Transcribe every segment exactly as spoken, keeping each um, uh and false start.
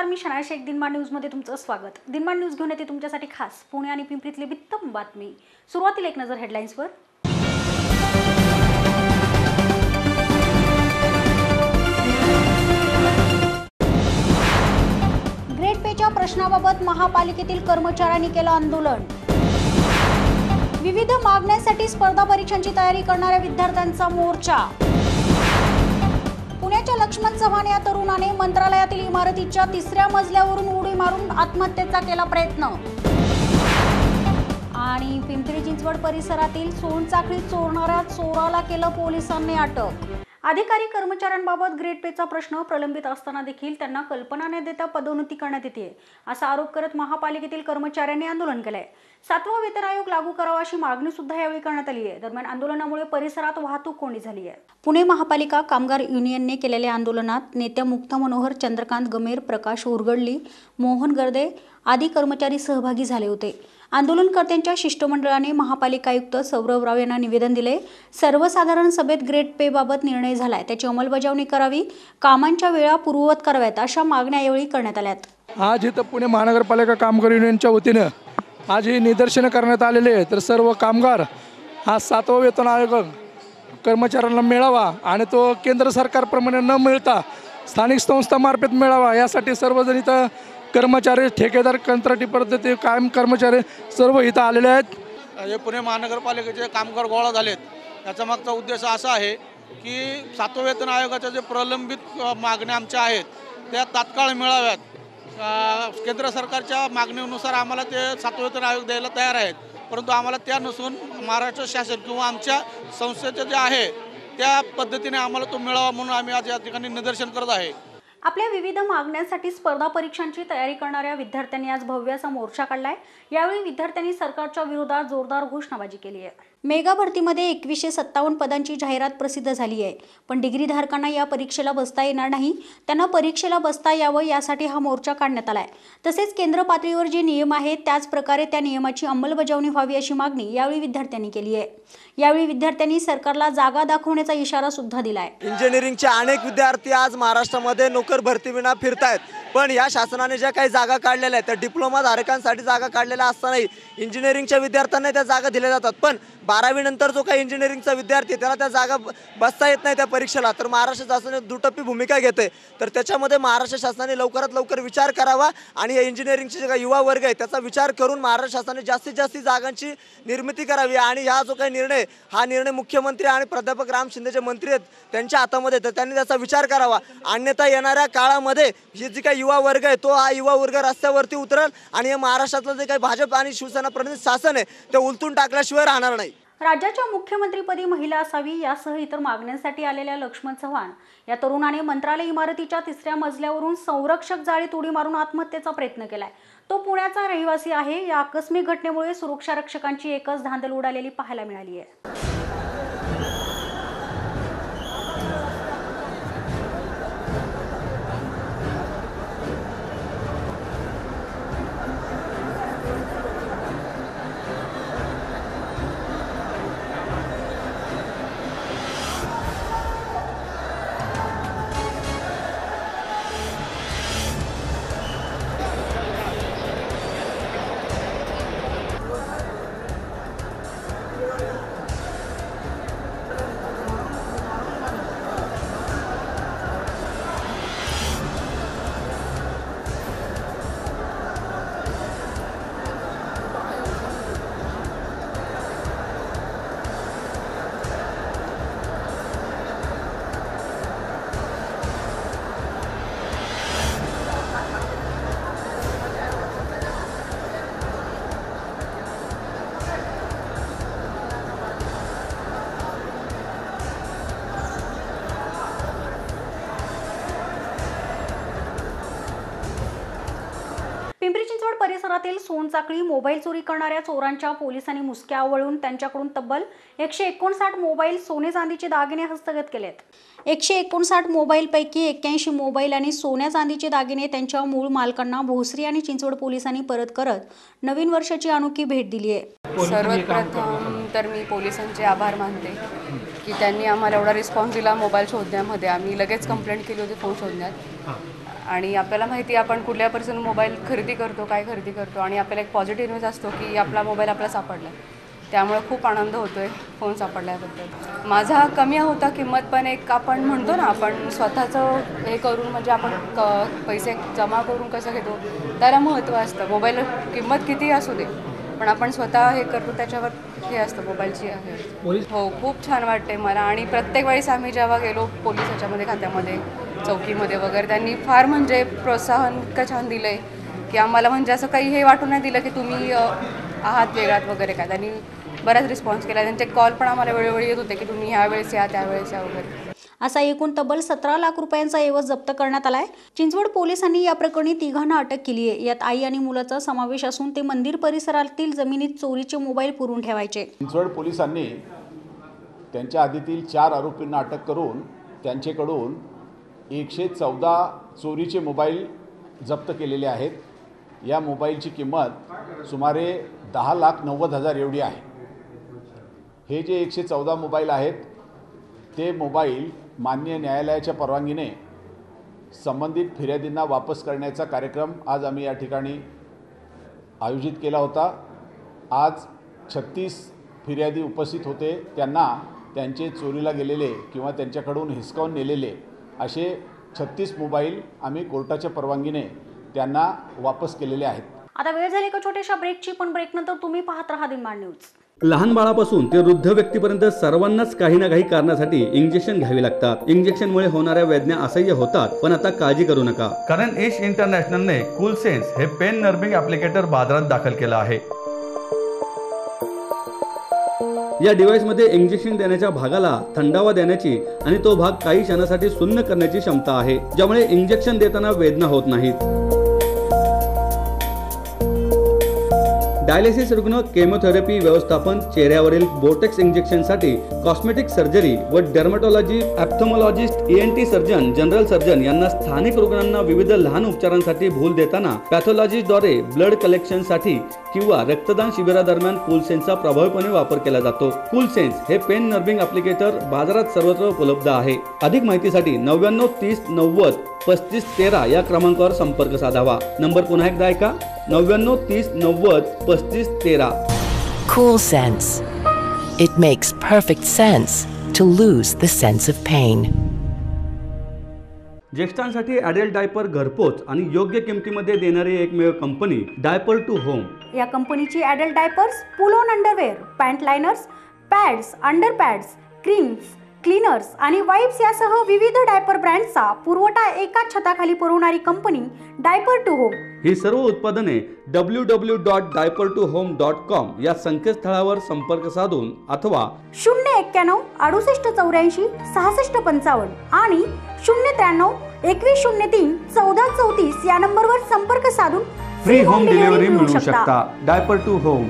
नमस्कार, मी शनाया शेख. दिनमान न्यूजमध्ये तुमचं स्वागत. दिनमान न्यूज घेऊन येते तुमच्यासाठी खास पुणे आणि पिंपरीतली वित्तम बातमी. सुरुवातीला एक नजर हेडलाईन्सवर. ग्रेड पेच्या प्रश्नाबाबत महापालिकेतील कर्मचाऱ्यांनी केलं आंदोलन. विविध मागण्यांसाठी स्पर्धा परीक्षांची तयारी करणाऱ्या विद्यार्थ्यांचा मोर्चा. पुण्याच्या लक्ष्मण चव्हाण या तरुणाने मंत्रालयातील इमारतीच्या तिसऱ्या मजल्यावरून उडी मारून आत्महत्येचा केला प्रयत्न. आणि पिंपरी चिंचवड परिसरातील सोनचाकळी चोरणाऱ्या चोराला केलं पोलिसांनी अटक. अधिकारी कर्मचाऱ्यांबाबत ग्रेड पेचा प्रश्न प्रलंबित असताना देखील त्यांना कल्पना न देता पदोन्नती करण्यात येते असा आरोप करत महापालिकेतील कर्मचाऱ्यांनी आंदोलन केलंय. सातवा वेतन आयोग लागू करावा अशी मागणी सुद्धा यावेळी करण्यात आली आहे. दरम्यान आंदोलनामुळे परिसरात वाहतूक कोंडी झाली आहे. पुणे महापालिका कामगार युनियनने केलेल्या आंदोलनात नेत्या मुक्ता मनोहर, चंद्रकांत गमेर, प्रकाश उरगडली, मोहन गर्दे आदी कर्मचारी सहभागी झाले होते. आंदोलनकर्त्यांच्या शिष्टमंडळाने महापालिका आयुक्त सौरभ राव यांना निवेदन दिले. सर्वसाधारण सभेत ग्रेड पे बाबत निर्णय झालाय, त्याची अंमलबजावणी करावी, कामांच्या वेळा पूर्ववत कराव्यात अशा मागण्या यावेळी करण्यात आल्यात. आज इथं पुणे महानगरपालिका कामगार युनियनच्या वतीनं आज ही निदर्शनं करण्यात आलेले आहे. तर सर्व कामगार हा सातवा वेतन आयोग कर्मचाऱ्यांना मिळावा आणि तो केंद्र सरकारप्रमाणे न मिळता स्थानिक संस्थामार्फत मिळावा यासाठी सर्वजण इथं कर्मचारी, ठेकेदार, कंत्राटी पद्धती कायम कर्मचारी सर्व इथं आलेले आहेत. हे पुणे महानगरपालिकेचे कामगार गोळा झालेत. त्याचा मागचा उद्देश असा आहे की सातवा वेतन आयोगाच्या जे प्रलंबित मागण्या आमच्या आहेत त्या तात्काळ मिळाव्यात. केंद्र सरकारच्या मागणीनुसार आम्हाला ते सातवा वेतन आयोग द्यायला तयार आहेत, परंतु आम्हाला त्या नसून महाराष्ट्र शासन किंवा आमच्या संस्थेचं जे आहे त्या पद्धतीने आम्हाला तो मिळावा म्हणून आम्ही आज या ठिकाणी निदर्शन करत आहे. आपल्या विविध मागण्यांसाठी स्पर्धा परीक्षांची तयारी करणाऱ्या विद्यार्थ्यांनी आज भव्य असा मोर्चा काढलाय. यावेळी विद्यार्थ्यांनी सरकारच्या विरोधात जोरदार घोषणाबाजी केली आहे. मेगा भरतीमध्ये एकवीसशे सत्तावन्न पदांची जाहिरात प्रसिद्ध झाली आहे, पण डिग्रीधारकांना या परीक्षेला बसता येणार नाही. त्यांना परीक्षेला बसता यावं यासाठी हा मोर्चा काढण्यात आलाय. तसेच केंद्र पातळीवर जे नियम आहेत त्याच प्रकारे त्या नियमाची अंमलबजावणी व्हावी अशी मागणी यावेळी विद्यार्थ्यांनी केली आहे. यावेळी विद्यार्थ्यांनी सरकारला जागा दाखवण्याचा इशारा सुद्धा दिलाय. इंजिनिअरिंगचे अनेक विद्यार्थी आज महाराष्ट्रामध्ये नोकर भरती विना फिरतायत, पण या शासनाने ज्या काही जागा काढलेल्या आहेत त्या डिप्लोमा धारकांसाठी जागा काढलेल्या असतानाही इंजिनिअरिंगच्या विद्यार्थ्यांना त्या जागा दिल्या जातात. पण बारावी नंतर जो काही इंजिनिअरिंगचा विद्यार्थी त्याला त्या जागा बसता येत नाही त्या परीक्षेला, तर महाराष्ट्र शासनाने दुटप्पी भूमिका घेते. तर त्याच्यामध्ये महाराष्ट्र शासनाने लवकरात लवकर विचार करावा आणि या इंजिनिअरिंगचे जे काही युवा वर्ग आहे त्याचा विचार करून महाराष्ट्र शासनाने जास्तीत जास्त जागांची निर्मिती करावी. आणि हा जो काही निर्णय हा निर्णय मुख्यमंत्री आणि प्राध्यापक राम शिंदे जे मंत्री आहेत त्यांच्या हातामध्ये, तर त्यांनी त्याचा विचार करावा. अन्यथा येणाऱ्या काळामध्ये ही जी काही युवा वर्ग आहे तो हा युवा वर्ग रस्त्यावरती उतरेल आणि या महाराष्ट्रातलं जे काही भाजप आणि शिवसेना प्रणित शासन आहे ते उलटून टाकल्याशिवाय राहणार नाही. राज्याच्या मुख्यमंत्रीपदी महिला असावी यासह इतर मागण्यांसाठी आलेल्या लक्ष्मण चव्हाण या तरुणाने मंत्रालय इमारतीच्या तिसऱ्या मजल्यावरून संरक्षक जाळीत उडी मारून आत्महत्येचा प्रयत्न केलाय. तो पुण्याचा रहिवासी आहे. या आकस्मिक घटनेमुळे सुरक्षा रक्षकांची एकच धांदल उडालेली पाहायला मिळाली आहे. पिंपरी चिंचवड परिसरातील सोनचाकळी मोबाईल चोरी करणाऱ्या चोरांच्या पोलिसांनी मुसक्या आवळून त्यांच्याकडून तब्बल एकशे एकोणसाठ मोबाईल, सोने चांदीचे दागिने हस्तगत केलेत. एकशे एकोणसाठ मोबाईलपैकी एक्क्याऐंशी मोबाईल आणि सोन्या चांदीचे दागिने त्यांच्या मूळ मालकांना भोसरी आणि चिंचवड पोलिसांनी परत करत नवीन वर्षाची अनोखी भेट दिली आहे. सर्वप्रथम तर मी पोलिसांचे आभार मानते की त्यांनी आम्हाला एवढा रिस्पॉन्स दिला मोबाईल शोधण्यामध्ये. आम्ही लगेच कंप्लेंट केली होती फोन शोधण्यात आणि आपल्याला माहिती आहे आपण कुठल्या पर्सन मोबाईल खरेदी करतो, काय खरेदी करतो आणि आपल्याला एक पॉझिटिव्ह न्यूज असतो की आपला मोबाईल आपला सापडला. त्यामुळे खूप आनंद होतो आहे फोन सापडल्याबद्दल. माझा कमी होता किंमत, पण एक आपण म्हणतो ना आपण स्वतःचं हे करून म्हणजे आपण क पैसे जमा करून कसं घेतो त्याला महत्त्व असतं. मोबाईल किंमत किती असू दे पण आपण स्वतः हे करतो त्याच्यावर हे असतं मोबाईलची आहे. हो, खूप छान वाटते मला. आणि प्रत्येक वेळेस आम्ही जेव्हा गेलो पोलीस ह्याच्यामध्ये खात्यामध्ये चौकीमध्ये वगैरे त्यांनी फार म्हणजे प्रोत्साहन इतकं छान दिलं आहे की आम्हाला म्हणजे असं काही हे वाटून नाही दिलं की तुम्ही आहात वेगळात वगैरे काय. त्यांनी बराच रिस्पॉन्स केला. त्यांचे कॉल पण आम्हाला वेळोवेळी येत होते की तुम्ही ह्यावेळेस या त्यावेळेस या वगैरे. असा एकूण तब्बल सतरा लाख रुपयांचा ऐवज जप्त करण्यात आलाय. चिंचवड पोलिसांनी या प्रकरणी तिघांना अटक केली आहे. यात आई आणि मुलाचा समावेश असून ते मंदिर परिसरातील जमिनीत चोरीचे मोबाईल पुरून ठेवायचे. चिंचवड पोलिसांनी त्यांच्या आधीतील चार आरोपींना अटक करून त्यांच्याकडून एकशे चौदा चोरीचे मोबाईल जप्त केलेले आहेत. या मोबाईलची किंमत सुमारे दहा लाख नव्वद हजार एवढी आहे. हे जे एकशे चौदा मोबाईल आहेत ते मोबाईल माननीय न्यायालयाच्या परवानगीने संबंधित फिर्यादींना वापस करण्याचा कार्यक्रम आज आम्ही या ठिकाणी आयोजित केला होता. आज छत्तीस फिर्यादी उपस्थित होते. त्यांना त्यांचे चोरीला गेलेले किंवा त्यांच्याकडून हिसकावून नेलेले असे छत्तीस मोबाईल आम्ही कोर्टाच्या परवानगीने त्यांना वापस केलेले आहेत. आता वेळ झाली का छोट्याशा ब्रेकची, पण ब्रेकनंतर तुम्ही पाहत राहा दिनमान न्यूज. लहान बाळापासून ते वृद्ध व्यक्तीपर्यंत सर्वांनाच काही ना काही कारणासाठी इंजेक्शन घ्यावी लागतात. इंजेक्शनमुळे होणाऱ्या वेदना असह्य होतात, पण आता काळजी करू नका, कारण एश इंटरनॅशनलने कूलसेन्स हे पेन नर्विंग ॲप्लिकेटर बाजारात दाखल केलं आहे. या डिव्हाइसमध्ये इंजेक्शन देण्याच्या भागाला थंडावा देण्याची आणि तो भाग काही क्षणासाठी सुन्न करण्याची क्षमता आहे, ज्यामुळे इंजेक्शन देताना वेदना होत नाहीत. डायलिसिस रुग्ण, केमोथेरपी व्यवस्थापन, चेहऱ्यावरील बोटेक्स इंजेक्शनसाठी, कॉस्मेटिक सर्जरी व dermatology, ophthalmologist, ENT surgeon, general surgeon यांना स्थानिक रुग्णांना विविध लहान उपचारांसाठी भूल देताना पॅथॉलॉजीद्वारे ब्लड कलेक्शनसाठी किंवा रक्तदान शिबिरादरम्यान कूलसेन्सचा प्रभावीपणे वापर केला जातो. कूलसेन्स हे पेन नर्विंग ॲप्लिकेटर बाजारात सर्वत्र उपलब्ध आहे. अधिक माहितीसाठी नव्याण्णव तीस नव्वद पस्तीस तेरा या क्रमांकावर संपर्क साधावा. नंबर पुन्हा एकदा ऐका, नव्याण्णव तीस नव्वद पस्तीस तेरा. CoolSense. It makes perfect sense to lose the sense of pain. ज्येष्ठांसाठी ॲडल्ट डायपर घरपोच आणि योग्य किमतीमध्ये देणारी एकमेव कंपनी डायपर टू होम. या कंपनीची adult diapers, pull on underwear, pant liners, pads, under pads, creams, cleaners आणि वाइप्स यासह विविध डायपर ब्रँड्सचा पुरवठा एकाच छताखाली पुरवणारी कंपनी डायपर टू होम. ही सर्व उत्पादने W W dot diaper to home dot com या संकेतस्थळावर संपर्क साधून अथवा शून्य एक्क्याण्णव अडुसष्ट चौऱ्याऐंशी सहासष्ट पंचावन्न आणि शून्य त्र्याण्णव एकवीस शून्य तीन चौदा चौतीस या नंबरवर संपर्क साधून फ्री होम डिलिव्हरी मिळवू शकता. Diaper to home.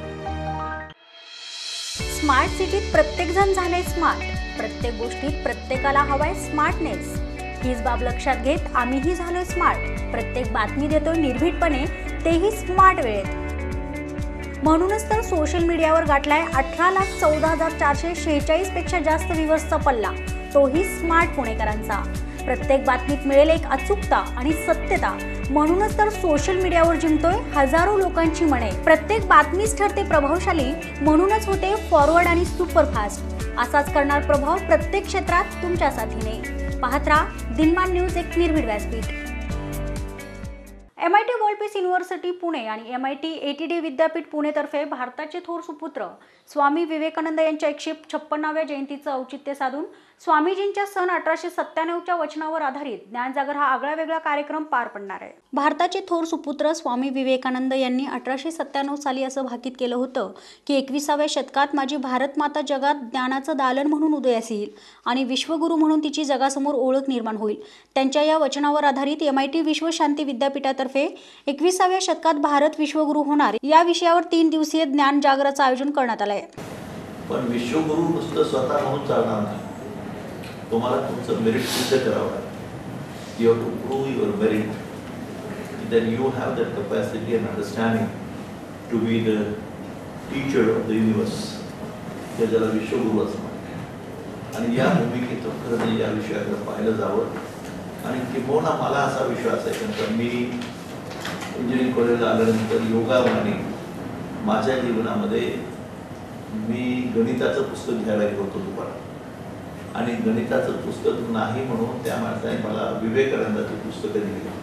स्मार्ट सिटीत प्रत्येक जण झाले स्मार्ट. प्रत्येक गोष्टीत प्रत्येकाला हवाय स्मार्टनेस. हीच बाब लक्षात घेत आम्हीही झालोय स्मार्ट. प्रत्येक बातमी देतोय निर्भीडपणे, तेही स्मार्ट वेळेत. म्हणूनच तर सोशल मीडियावर गाठलाय अठरा लाख चौदा हजार चारशे शेहेचाळीस पेक्षा जास्त व्ह्यूअर्सचा पल्ला, तोही स्मार्ट पुणेकरांचा. प्रत्येक बातमीत मिळेल एक अचूकता आणि सत्यता. म्हणूनच तर सोशल मीडियावर जिंकतोय हजारो लोकांची मने. प्रत्येक बातमीच ठरते प्रभावशाली, म्हणूनच होते फॉरवर्ड आणि सुपरफास्ट. असाच करणार प्रभाव प्रत्येक क्षेत्रात तुमच्या साथीने. पाहत राहा दिनमान न्यूज, एक निर्भीड व्यासपीठ. M I T world peace university Pune आणि M I T A D T विद्यापीठ पुणेतर्फे भारताचे थोर सुपुत्र स्वामी विवेकानंद यांच्या एकशे छप्पन्नाव्या जयंतीचं औचित्य साधून स्वामीजींच्या सन अठराशे सत्त्याण्णवच्या वचनावर आधारित ज्ञानजागर हा आगळा वेगळा कार्यक्रम पार पडणार आहे. भारताचे थोर सुपुत्र स्वामी विवेकानंद यांनी अठराशे सत्त्याण्णव साली असं भाकीत केलं होतं की एकविसाव्या शतकात माझी भारत माता जगात ज्ञानाचं दालन म्हणून उदयास येईल आणि विश्वगुरू म्हणून तिची जगासमोर ओळख निर्माण होईल. त्यांच्या या वचनावर आधारित एम आय टी विश्वशांती विद्यापीठातर्फे एकविसाव्या शतकात भारत विश्वगुरू होणार या विषयावर तीन दिवसीय ज्ञान जागराचं आयोजन करण्यात आलं आहे. पण विश्वगुरू नुसतं स्वतः म्हणून चालणार नाही. तुम्हाला तुमचं मेरिट सिद्ध करावं लागेल. You have to prove your merit, that you have that capacity and understanding to be the teacher of the universe. हे ज्याला विश्वगुरू असं म्हणतात. आणि या भूमिकेतून खरं तर या विषयाकडे पाहिलं जावं आणि किंबहुना मला असा विश्वास आहे नंतर मी इंजिनिअरिंग कॉलेजला आल्यानंतर योगाने माझ्या जीवनामध्ये मी गणिताचं पुस्तक घ्यायला गेलो होतो दुपारात आणि गणिताचं पुस्तक नाही म्हणून त्या माणसाने मला विवेकानंदाची पुस्तकं दिली.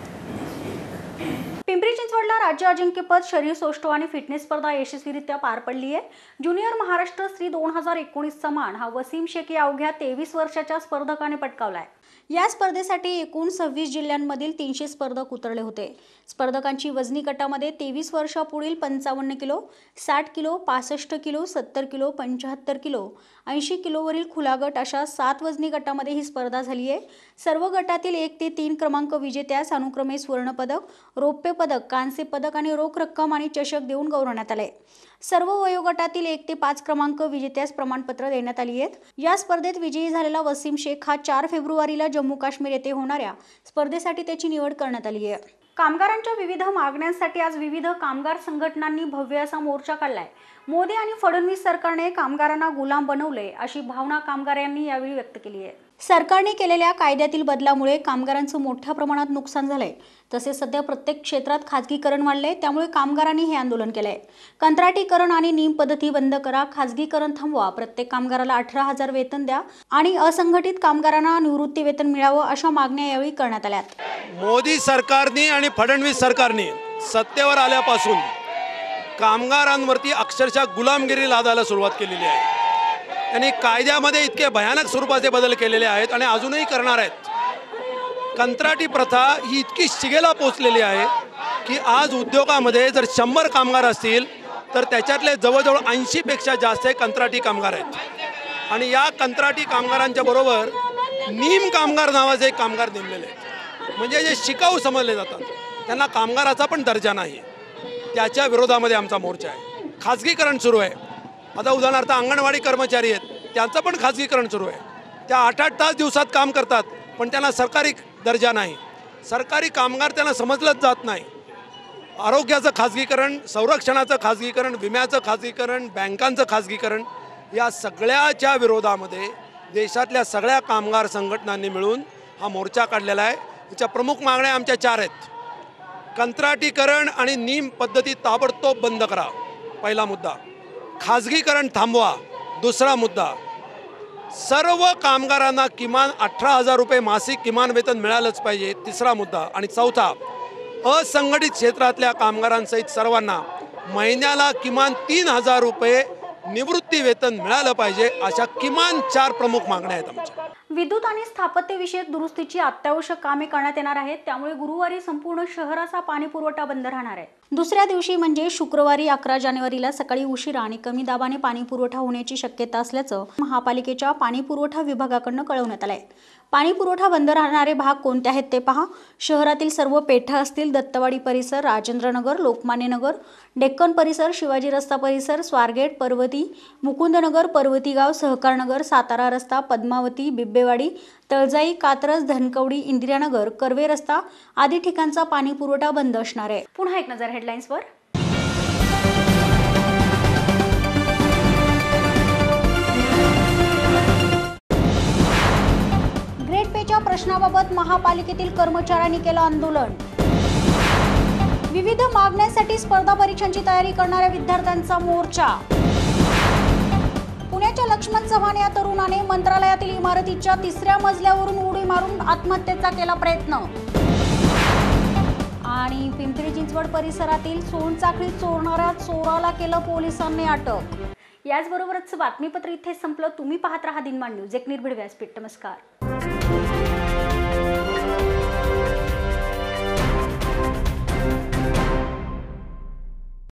पिंपरी चिंचवडला राज्य अजिंक्यपद शरीर सौष्ठव आणि फिटनेस स्पर्धा यशस्वीरित्या पार पडली आहे. ज्युनियर महाराष्ट्र श्री दोन हजार एकोणीसचा मान हा वसीम शेख या अवघ्या तेवीस वर्षाच्या स्पर्धकाने पटकावलाय. या स्पर्धेसाठी एकूण सव्वीस जिल्ह्यांमधील तीनशे स्पर्धक उतरले होते. स्पर्धकांची वजनी गटामध्ये तेवीस वर्षापुढील पंचावन्न किलो, साठ किलो, पासष्ट किलो, सत्तर किलो, पंच्याहत्तर किलो, ऐंशी किलोवरील खुला गट अशा सात वजनी गटामध्ये ही स्पर्धा झाली आहे. सर्व गटातील एक ते तीन क्रमांक विजेत्यास अनुक्रमे सुवर्णपदक, रौप्य पदक, कांस्य पदक आणि रोख रक्कम आणि चषक देऊन गौरवण्यात आले. सर्व वयोगटातील एक ते पाच क्रमांक विजेत्यास प्रमाणपत्र देण्यात आली आहेत. या स्पर्धेत विजयी झालेला वसीम शेख हा चार फेब्रुवारीला जम्मू काश्मीर येथे होणाऱ्या स्पर्धेसाठी त्याची निवड करण्यात आली आहे. कामगारांच्या विविध मागण्यांसाठी आज विविध कामगार संघटनांनी भव्य असा मोर्चा काढलाय. मोदी आणि फडणवीस सरकारने कामगारांना गुलाम बनवले अशी भावना कामगारांनी यावेळी व्यक्त केली आहे. सरकारने केलेल्या कायद्यातील बदलामुळे कामगारांचं मोठ्या प्रमाणात नुकसान झालंय. तसेच सध्या प्रत्येक क्षेत्रात खाजगीकरण वाढलंय, त्यामुळे कामगारांनी हे आंदोलन केलंय. कंत्राटीकरण आणि नियम पद्धती बंद करा, खाजगीकरण थांबवा, प्रत्येक कामगाराला अठरा हजार वेतन द्या आणि असंघटित कामगारांना निवृत्ती वेतन मिळावं अशा मागण्या यावेळी करण्यात आल्या. मोदी सरकारने आणि फडणवीस सरकारने सत्तेवर आल्यापासून कामगारांवरती अक्षरशः गुलामगिरी लादायला सुरुवात केलेली आहे. त्यांनी कायद्यामध्ये इतके भयानक स्वरूपाचे बदल केलेले आहेत आणि अजूनही करणार आहेत. कंत्राटी प्रथा ही इतकी शिगेला पोचलेली आहे की आज उद्योगामध्ये जर शंभर कामगार असतील तर त्याच्यातले जवळजवळ ऐंशीपेक्षा जास्त कंत्राटी कामगार आहेत. आणि या कंत्राटी कामगारांच्या बरोबर निम कामगार नावाचे एक कामगार नेमलेले आहेत, म्हणजे जे शिकाऊ समजले जातात, त्यांना कामगाराचा पण दर्जा नाही. त्याच्या विरोधामध्ये आमचा मोर्चा आहे. खाजगीकरण सुरू आहे. आता उदाहरणार्थ अंगणवाडी कर्मचारी आहेत, त्यांचं पण खाजगीकरण सुरू आहे. त्या आठ आठ तास दिवसात काम करतात पण त्यांना सरकारी दर्जा नाही. सरकारी कामगार त्यांना समजलंच जात नाही. आरोग्याचं खाजगीकरण, संरक्षणाचं खाजगीकरण, विम्याचं खाजगीकरण, बँकांचं खाजगीकरण, या सगळ्याच्या विरोधामध्ये देशातल्या सगळ्या कामगार संघटनांनी मिळून हा मोर्चा काढलेला आहे. याच्या प्रमुख मागण्या आमच्या चार आहेत. कंत्राटीकरण आणि नियम पद्धती ताबडतोब बंद करा, पहिला मुद्दा. खाजगीकरण थांबवा, दुसरा मुद्दा. सर्व कामगारांना किमान अठरा हजार रुपये मासिक किमान वेतन मिळालंच पाहिजे, तिसरा मुद्दा. आणि चौथा, असंघटित क्षेत्रातल्या कामगारांसहित सर्वांना महिन्याला किमान तीन हजार रुपये निवृत्ती वेतन मिळालं पाहिजे. अशा किमान चार प्रमुख मागण्या आहेत आमच्या. विद्युत आणि स्थापत्य विषयक दुरुस्तीची अत्यावश्यक कामे करण्यात येणार आहेत, त्यामुळे गुरुवारी संपूर्ण शहराचा पाणी पुरवठा बंद राहणार आहे. दुसऱ्या दिवशी म्हणजे शुक्रवारी अकरा जानेवारीला सकाळी उशिरा आणि कमी दाबाने पाणी पुरवठा होण्याची शक्यता असल्याचं महापालिकेच्या पाणी पुरवठा विभागाकडून कळवण्यात आलंय. पाणी पुरवठा बंद राहणारे भाग कोणते आहेत ते पहा. शहरातील सर्व पेठा असतील, दत्तवाडी परिसर, राजेंद्रनगर, लोकमान्यनगर, डेक्कन परिसर, शिवाजी रस्ता परिसर, स्वारगेट, पर्वती, मुकुंदनगर, पर्वतीगाव, सहकारनगर, सातारा रस्ता, पद्मावती, बिब्बेवाडी, तळजाई, कात्रज, धनकवडी, इंदिरानगर, कर्वे रस्ता आदी ठिकाणचा पाणी पुरवठा बंद असणार आहे. पुन्हा एक नजर हेडलाईन्सवर. ग्रेड पेच्या प्रश्नाबाबत महापालिकेतील कर्मचाऱ्यांनी केलं आंदोलन. विविध मागण्यांसाठी स्पर्धा परीक्षांची तयारी करणाऱ्या विद्यार्थ्यांचा मोर्चा. पुण्याच्या लक्ष्मण चव्हाण या तरुणाने मंत्रालयातील इमारतीच्या तिसऱ्या मजल्यावरून उडी मारून आत्महत्येचा केला प्रयत्न. आणि पिंपरी चिंचवड परिसरातील सोनचाकळी चोरणाऱ्या चोराला केलं पोलिसांनी अटक. याचबरोबरच बातमीपत्र इथे संपलं. तुम्ही पाहत राहा दिनमान न्यूज, एक निर्भीड व्यासपीठ. नमस्कार.